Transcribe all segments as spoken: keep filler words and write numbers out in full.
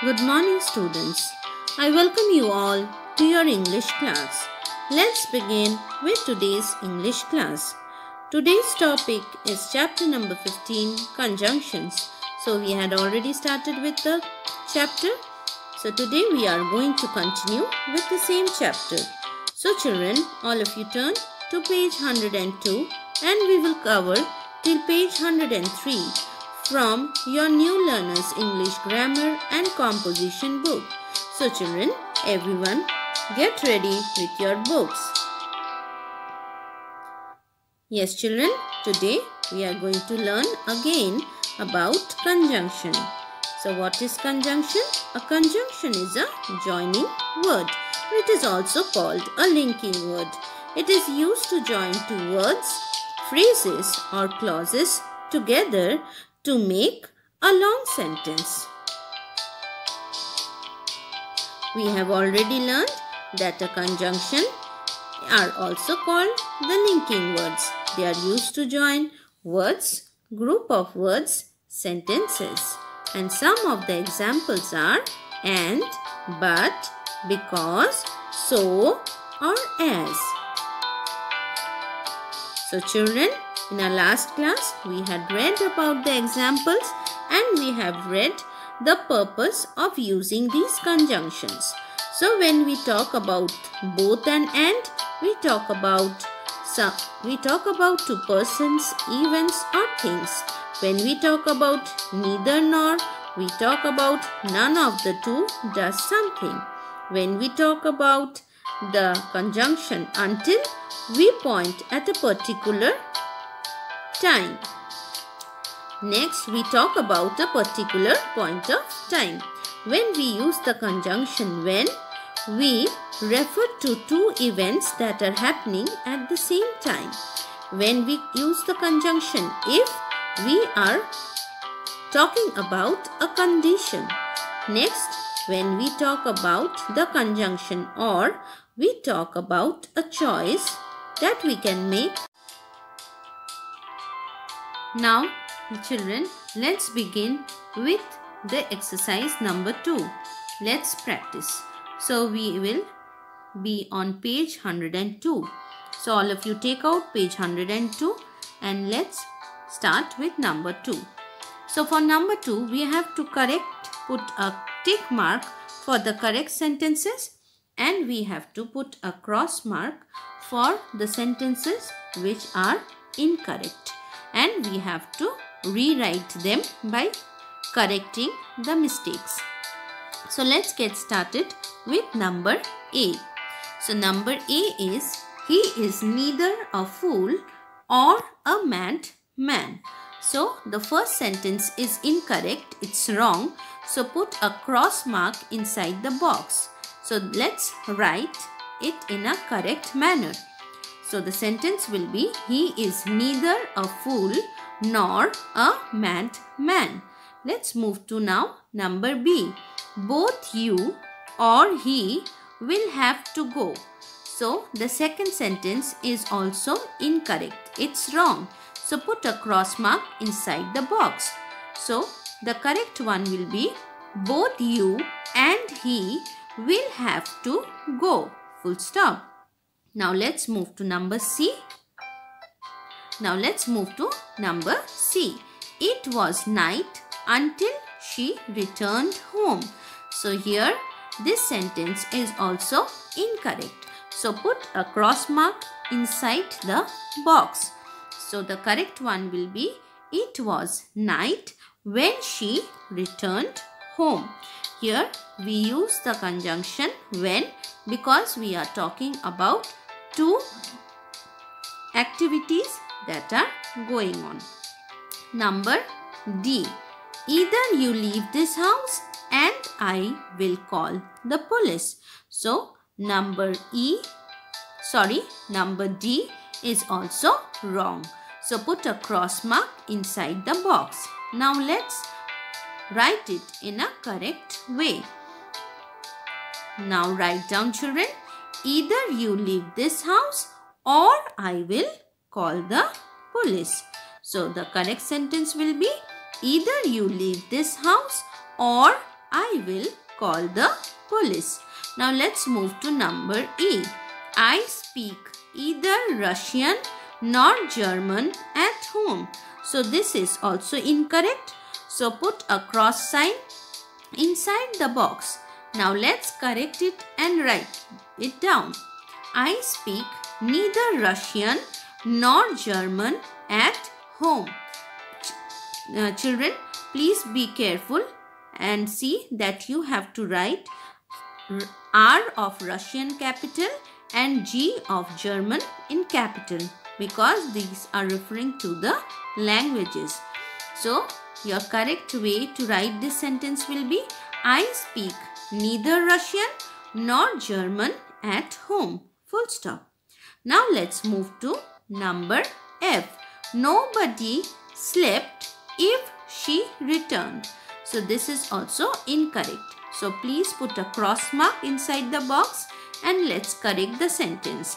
Good morning, students. I welcome you all to your English class. Let's begin with today's English class. Today's topic is chapter number fifteen, Conjunctions. So we had already started with the chapter. So today we are going to continue with the same chapter. So children, all of you turn to page one hundred two and we will cover till page one hundred three from your New Learners English Grammar and Composition book. So children, everyone get ready with your books. Yes children, today we are going to learn again about conjunction. So what is conjunction? A conjunction is a joining word. It is also called a linking word. It is used to join two words, phrases or clauses together to make a long sentence. We have already learned that a conjunction are also called the linking words. They are used to join words, group of words, sentences. And some of the examples are and, but, because, so or as. So children, in our last class, we had read about the examples and we have read the purpose of using these conjunctions. So when we talk about both and and, we talk about some, we talk about two persons, events or things. When we talk about neither nor, we talk about none of the two does something. When we talk about the conjunction until, we point at a particular time. Next, we talk about a particular point of time. When we use the conjunction when, we refer to two events that are happening at the same time. When we use the conjunction if, we are talking about a condition. Next, when we talk about the conjunction or, we talk about a choice that we can make. Now, children, let's begin with the exercise number two. Let's practice. So, we will be on page one hundred two. So, all of you take out page one hundred two and let's start with number two. So, for number two, we have to correct, put a tick mark for the correct sentences and we have to put a cross mark for the sentences which are incorrect. And we have to rewrite them by correcting the mistakes. So let's get started with number A. So number A is, he is neither a fool or a mad man. So the first sentence is incorrect, it's wrong. So put a cross mark inside the box. So let's write it in a correct manner. So the sentence will be, he is neither a fool nor a mad man. Let's move to now number B. Both you or he will have to go. So the second sentence is also incorrect. It's wrong. So put a cross mark inside the box. So the correct one will be, both you and he will have to go. Full stop. Now let's move to number C. Now let's move to number C. It was night until she returned home. So here this sentence is also incorrect. So put a cross mark inside the box. So the correct one will be, it was night when she returned home. Here we use the conjunction when because we are talking about two activities that are going on. Number D. Either you leave this house and I will call the police. So number E, sorry, number D is also wrong. So put a cross mark inside the box. Now let's write it in a correct way. Now write down children, either you leave this house or I will call the police. So the correct sentence will be, either you leave this house or I will call the police. Now let's move to number E. I speak either Russian nor German at home. So this is also incorrect. So put a cross sign inside the box. Now let's correct it and write it down. I speak neither Russian nor German at home. Ch- uh, children, please be careful and see that you have to write R of Russian capital and G of German in capital, because these are referring to the languages. So your correct way to write this sentence will be, I speak neither Russian nor German at home. Full stop. Now let's move to number F. Nobody slept if she returned. So this is also incorrect. So please put a cross mark inside the box and let's correct the sentence.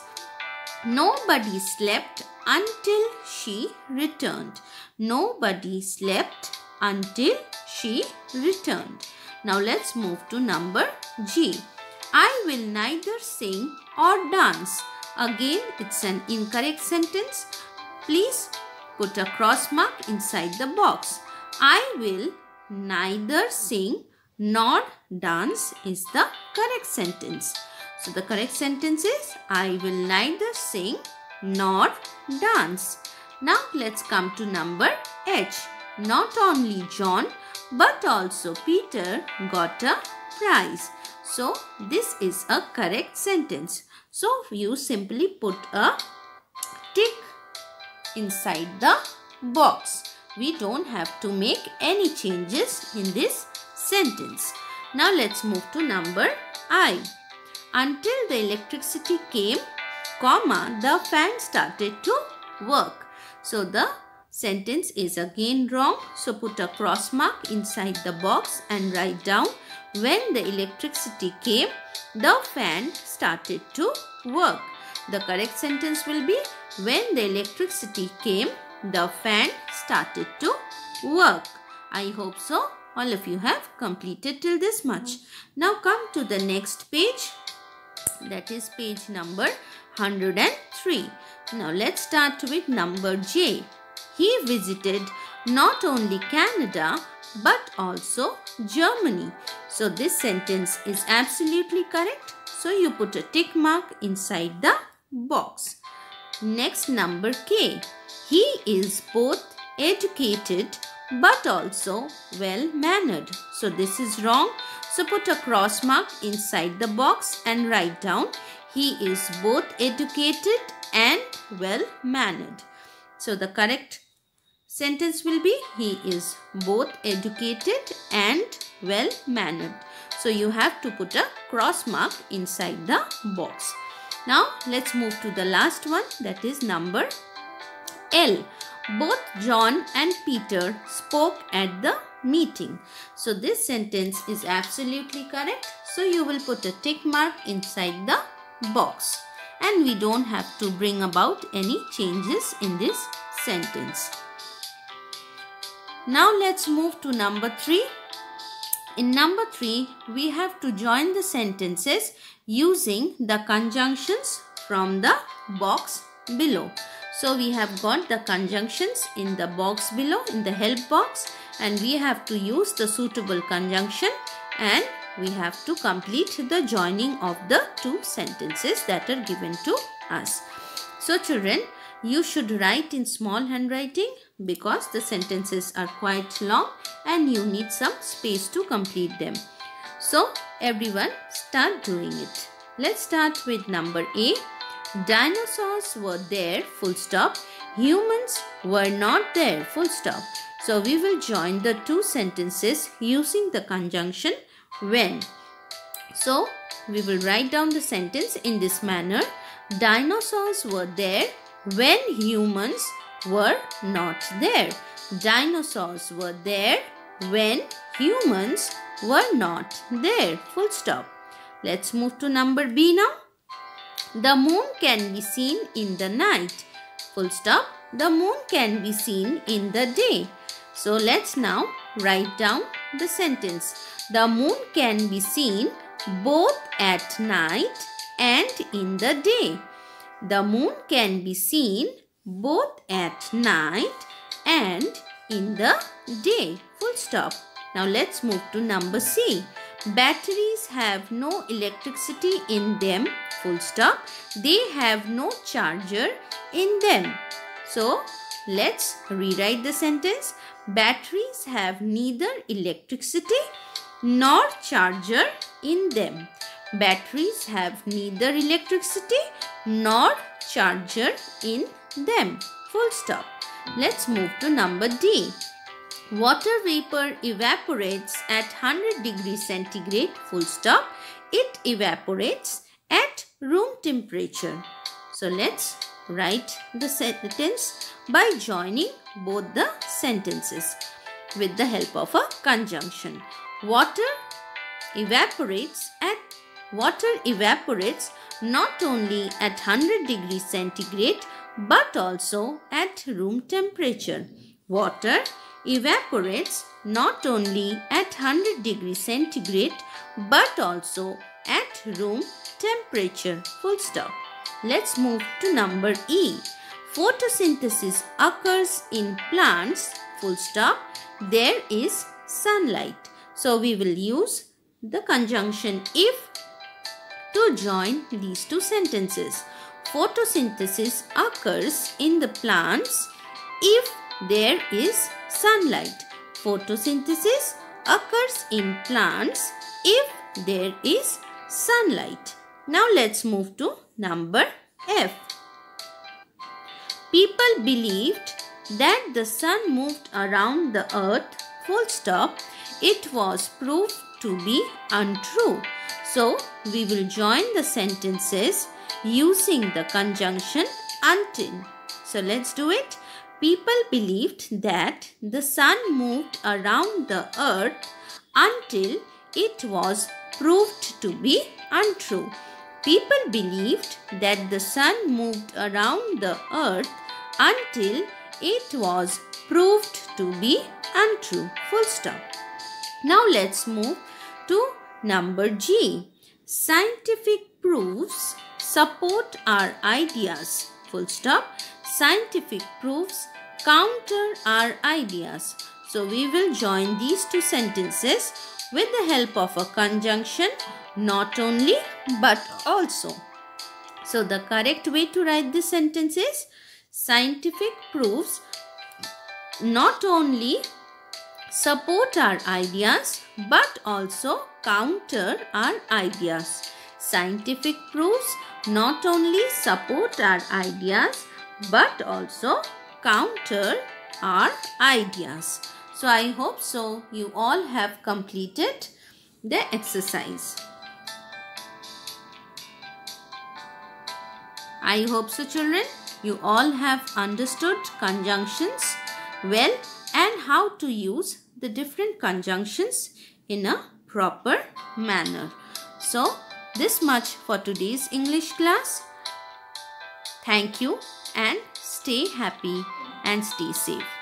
Nobody slept until she returned. Nobody slept until she returned. Now let's move to number G. I will neither sing or dance. Again, it's an incorrect sentence. Please put a cross mark inside the box. I will neither sing nor dance is the correct sentence. So the correct sentence is, I will neither sing nor dance. Now let's come to number H. Not only John but also Peter got a prize. So this is a correct sentence. So you simply put a tick inside the box. We don't have to make any changes in this sentence. Now let's move to number I. Until the electricity came, comma, the fan started to work. So the sentence is again wrong. So put a cross mark inside the box and write down, when the electricity came, the fan started to work. The correct sentence will be, when the electricity came, the fan started to work. I hope so. All of you have completed till this much. Now come to the next page. That is page number one hundred three. Now let's start with number J. He visited not only Canada but also Germany. So this sentence is absolutely correct. So you put a tick mark inside the box. Next, number K. He is both educated but also well-mannered. So this is wrong. So put a cross mark inside the box and write down, he is both educated and well-mannered. So the correct sentence will be, he is both educated and well-mannered. So you have to put a cross mark inside the box. Now let's move to the last one, that is number L. Both John and Peter spoke at the meeting. So this sentence is absolutely correct. So you will put a tick mark inside the box. And we don't have to bring about any changes in this sentence. Now let's move to number three. In number three, we have to join the sentences using the conjunctions from the box below. So we have got the conjunctions in the box below, in the help box, and we have to use the suitable conjunction and we have to complete the joining of the two sentences that are given to us. So children, you should write in small handwriting because the sentences are quite long and you need some space to complete them. So everyone start doing it. Let's start with number A. Dinosaurs were there, full stop. Humans were not there, full stop. So we will join the two sentences using the conjunction when. So we will write down the sentence in this manner. Dinosaurs were there when humans were not there. Dinosaurs were there when humans were not there, full stop. Let's move to number B now. The moon can be seen in the night, full stop. The moon can be seen in the day. So let's now write down the sentence. The moon can be seen both at night and in the day. The moon can be seen both at night and in the day. Full stop. Now let's move to number C. Batteries have no electricity in them. Full stop. They have no charger in them. So let's rewrite the sentence. Batteries have neither electricity nor charger in them. Batteries have neither electricity nor charger in them. Full stop. Let's move to number D. Water vapor evaporates at one hundred degrees centigrade. Full stop. It evaporates at room temperature. So let's write the sentence by joining both the sentences with the help of a conjunction. Water evaporates at water evaporates not only at one hundred degrees centigrade but also at room temperature. Water evaporates not only at one hundred degrees centigrade but also at room temperature. Full stop. Let's move to number E. Photosynthesis occurs in plants. Full stop. There is sunlight. So we will use the conjunction if to join these two sentences. Photosynthesis occurs in the plants if there is sunlight. Photosynthesis occurs in plants if there is sunlight. Now let's move to number F. People believed that the sun moved around the earth. Full stop. It was proved to be untrue. So we will join the sentences using the conjunction until. So let's do it. People believed that the sun moved around the earth until it was proved to be untrue. People believed that the sun moved around the earth until it was proved to be untrue. Full stop. Now let's move to number G. Scientific proofs support our ideas. Full stop. Scientific proofs counter our ideas. So we will join these two sentences with the help of a conjunction not only but also. So the correct way to write this sentence is scientific proofs not only support our ideas but also counter our ideas. Scientific proofs not only support our ideas but also counter our ideas. So I hope so you all have completed the exercise. I hope so children, you all have understood conjunctions well and how to use the different conjunctions in a proper manner. So this much for today's English class. Thank you and stay happy and stay safe.